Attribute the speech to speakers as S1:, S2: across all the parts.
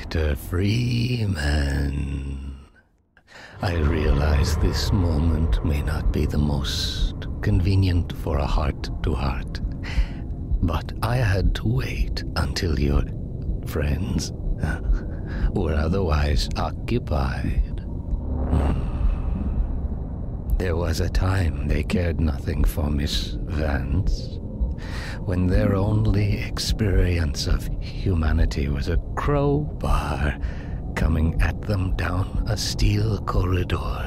S1: Dr. Freeman. I realize this moment may not be the most convenient for a heart-to-heart, but I had to wait until your friends were otherwise occupied. There was a time they cared nothing for Miss Vance, when their only experience of humanity was a crowbar coming at them down a steel corridor.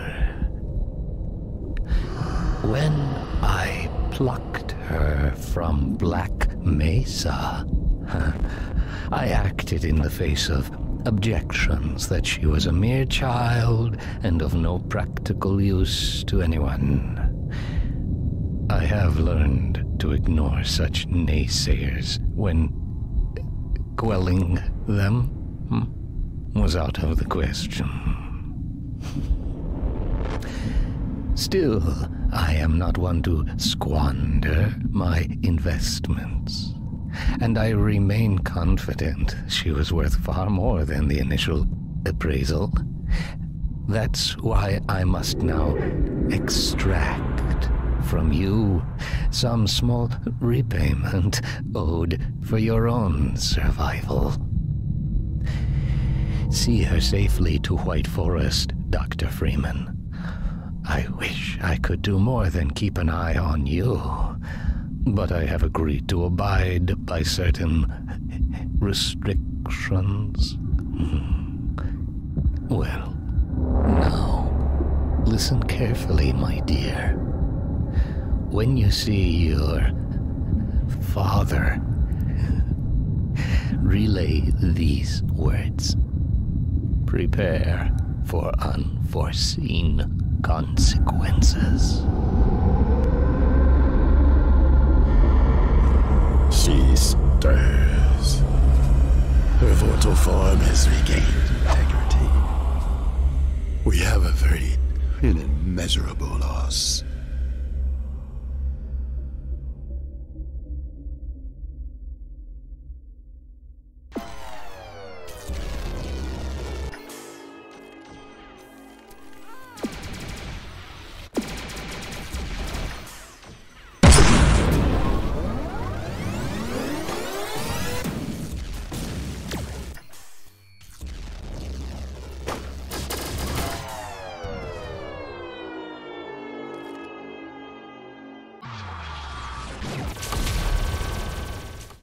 S1: When I plucked her from Black Mesa, I acted in the face of objections that she was a mere child and of no practical use to anyone. I have learned to ignore such naysayers when quelling them was out of the question. Still, I am not one to squander my investments, and I remain confident she was worth far more than the initial appraisal. That's why I must now extract from you some small repayment owed for your own survival. See her safely to White Forest, Dr. Freeman. I wish I could do more than keep an eye on you, but I have agreed to abide by certain restrictions. Well, now, listen carefully, my dear. When you see your father, relay these words. Prepare for unforeseen consequences.
S2: She stirs. Her vital form has regained integrity. We have averted an immeasurable loss.